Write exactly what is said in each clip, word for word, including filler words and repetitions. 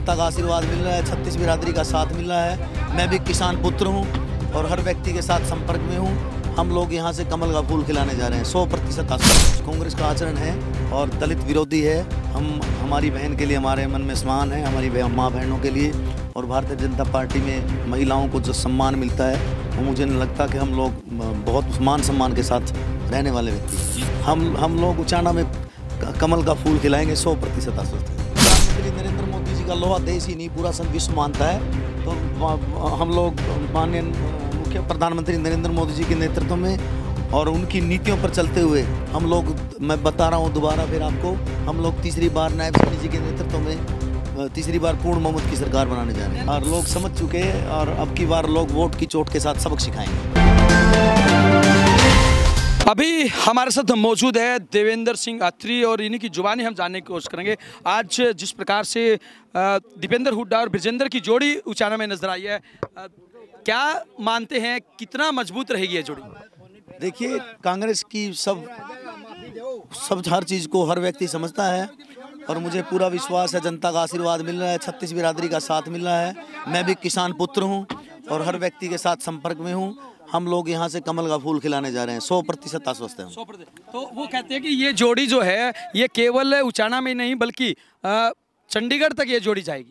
जनता का आशीर्वाद मिल रहा है, छत्तीस बिरादरी का साथ मिल रहा है। मैं भी किसान पुत्र हूँ और हर व्यक्ति के साथ संपर्क में हूँ। हम लोग यहाँ से कमल का फूल खिलाने जा रहे हैं। सौ प्रतिशत आश्वस्त। कांग्रेस का आचरण है और दलित विरोधी है। हम हमारी बहन के लिए हमारे मन में सम्मान है, हमारी माँ बहनों के लिए। और भारतीय जनता पार्टी में महिलाओं को जो सम्मान मिलता है वो मुझे नहीं लगता कि हम लोग बहुत मान सम्मान के साथ रहने वाले व्यक्ति। हम हम लोग उचाना में कमल का फूल खिलाएंगे। सौ प्रतिशत आश्वस्त है। प्रधानमंत्री नरेंद्र मोदी जी का लोहा देश ही नहीं पूरा विश्व मानता है। तो हम लोग माननीय मुख्य प्रधानमंत्री नरेंद्र मोदी जी के नेतृत्व में और उनकी नीतियों पर चलते हुए हम लोग, मैं बता रहा हूँ दोबारा फिर आपको, हम लोग तीसरी बार नायब सैनी जी के नेतृत्व में तीसरी बार पूर्ण बहुमत की सरकार बनाने जा रहे हैं। और लोग समझ चुके हैं और अब की बार लोग वोट की चोट के साथ सबक सिखाएंगे। अभी हमारे साथ मौजूद है देवेंद्र सिंह अत्री और इन्हीं की जुबानी हम जानने की कोशिश करेंगे। आज जिस प्रकार से दीपेंद्र हुड्डा और ब्रिजेंद्र की जोड़ी उचाना में नजर आई है, क्या मानते हैं कितना मजबूत रहेगी ये जोड़ी? देखिए, कांग्रेस की सब सब हर चीज़ को हर व्यक्ति समझता है और मुझे पूरा विश्वास है जनता का आशीर्वाद मिल रहा है, छत्तीस बिरादरी का साथ मिल रहा है। मैं भी किसान पुत्र हूँ और हर व्यक्ति के साथ संपर्क में हूँ। हम लोग यहाँ से कमल का फूल खिलाने जा रहे हैं। सौ प्रतिशत आश्वस्त है। तो वो कहते हैं कि ये जोड़ी जो है ये केवल उचाना में नहीं बल्कि चंडीगढ़ तक ये जोड़ी जाएगी।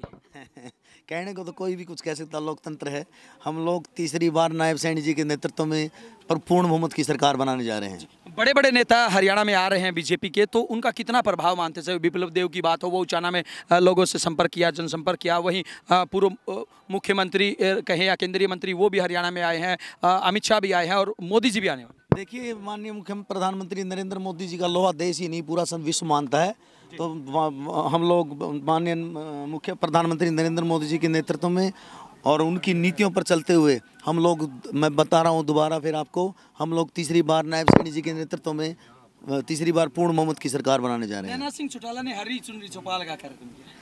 कहने को तो कोई भी कुछ कह सकता, लोकतंत्र है। हम लोग तीसरी बार नायब सैनी जी के नेतृत्व में पर पूर्ण बहुमत की सरकार बनाने जा रहे हैं। बड़े बड़े नेता हरियाणा में आ रहे हैं बीजेपी के, तो उनका कितना प्रभाव मानते हैं? विप्लव देव की बात हो, वो उचाना में लोगों से संपर्क किया, जनसंपर्क किया। वहीं पूर्व मुख्यमंत्री कहें या केंद्रीय मंत्री वो भी हरियाणा में आए हैं, अमित शाह भी आए हैं और मोदी जी भी आने वाले। देखिए, माननीय मुख्य प्रधानमंत्री नरेंद्र मोदी जी का लोहा देश ही नहीं पूरा विश्व मानता है। तो हम लोग माननीय मुख्य प्रधानमंत्री नरेंद्र मोदी जी के नेतृत्व में और उनकी नीतियों पर चलते हुए हम लोग, मैं बता रहा हूँ दोबारा फिर आपको, हम लोग तीसरी बार नायब सैनी जी के नेतृत्व में तीसरी बार पूर्ण बहुमत की सरकार बनाने जा रहे हैं। नैना सिंह चौटाला ने हरी चुनरी छुपा लगा कर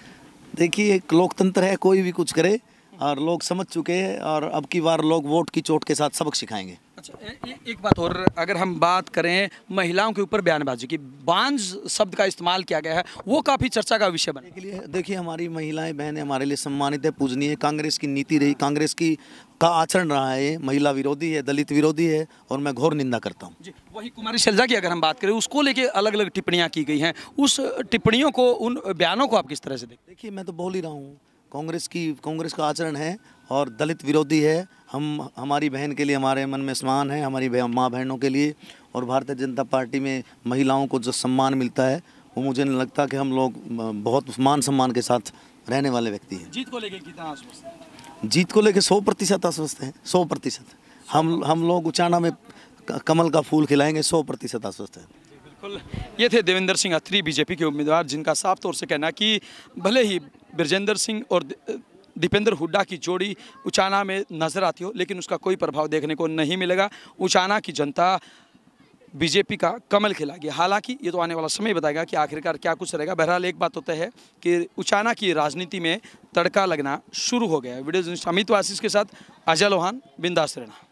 देखिए, एक लोकतंत्र है, कोई भी कुछ करे और लोग समझ चुके हैं और अब की बार लोग वोट की चोट के साथ सबक सिखाएंगे। अच्छा, ए, ए, एक बात और, अगर हम बात करें महिलाओं के ऊपर बयानबाजी की, बांझ शब्द का इस्तेमाल किया गया है, वो काफ़ी चर्चा का विषय बने के लिए। देखिए, हमारी महिलाएं बहनें हमारे लिए सम्मानित है, पूजनीय है। कांग्रेस की नीति रही, कांग्रेस की का आचरण रहा है, महिला विरोधी है, दलित विरोधी है और मैं घोर निंदा करता हूँ। जी, वही कुमारी शैलजा की अगर हम बात करें, उसको लेके अलग अलग टिप्पणियाँ की गई हैं, उस टिप्पणियों को, उन बयानों को आप किस तरह से देखते? देखिए, मैं तो बोल ही रहा हूँ, कांग्रेस की कांग्रेस का आचरण है और दलित विरोधी है। हम हमारी बहन के लिए हमारे मन में सम्मान है, हमारी माँ बहनों के लिए। और भारतीय जनता पार्टी में महिलाओं को जो सम्मान मिलता है वो मुझे नहीं लगता कि हम लोग बहुत मान सम्मान के साथ रहने वाले व्यक्ति हैं। जीत को लेकर कितना आश्वस्त है? जीत को लेकर सौ प्रतिशत आश्वस्त हैं। सौ प्रतिशत हम हम लोग उचाना में कमल का फूल खिलाएंगे। सौ प्रतिशत आश्वस्त है। बिल्कुल, ये थे देवेंद्र सिंह अत्री, बीजेपी के उम्मीदवार, जिनका साफ तौर से कहना कि भले ही ब्रिजेंद्र सिंह और दीपेंद्र हुड्डा की जोड़ी उचाना में नजर आती हो, लेकिन उसका कोई प्रभाव देखने को नहीं मिलेगा। उचाना की जनता बीजेपी का कमल खिलाएगी। हालांकि ये तो आने वाला समय बताएगा कि आखिरकार क्या कुछ रहेगा। बहरहाल एक बात होता है कि उचाना की राजनीति में तड़का लगना शुरू हो गया है। वीडियो जर्नलिस्ट अमित वासिस के साथ अजय लोहान, बिंदास रहना।